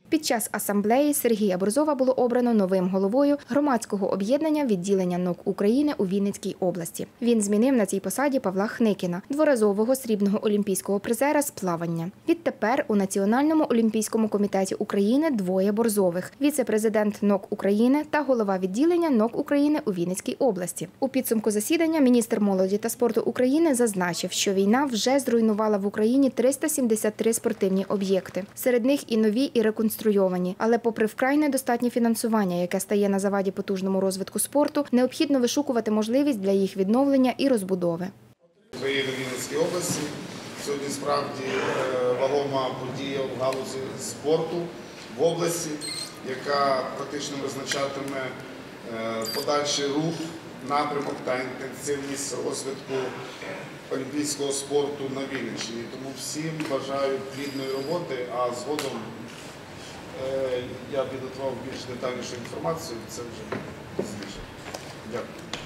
Під час асамблеї Сергія Борзова було обрано новим головою громадського об'єднання відділення НОК України у Вінницькій області. Він змінив на цій посаді Павла Хникіна, дворазового срібного олімпійського призера з плавання. Відтепер у Національному олімпійському комітеті України двоє Борзових – віце-президент НОК України та голова відділення НОК України у Вінницькій області. У підсумку засідання міністр молоді та спорту України зазначив, що війна вже зруйнувала в Україні 373 спортивні об'єкти. Серед них і нові, і реконструйовані. Але попри вкрай недостатнє фінансування, яке стає на заваді потужному розвитку спорту, необхідно вишукувати можливість для їх відновлення і розбудови. Ви є в Вінницькій області. Сьогодні справді вагома подія в галузі спорту в області, яка практично визначатиме подальший рух, напрямок та інтенсивність розвитку олімпійського спорту на Вінниччині. Тому всім бажаю плідної роботи, а згодом я підготував більш детальнішу інформацію. Це вже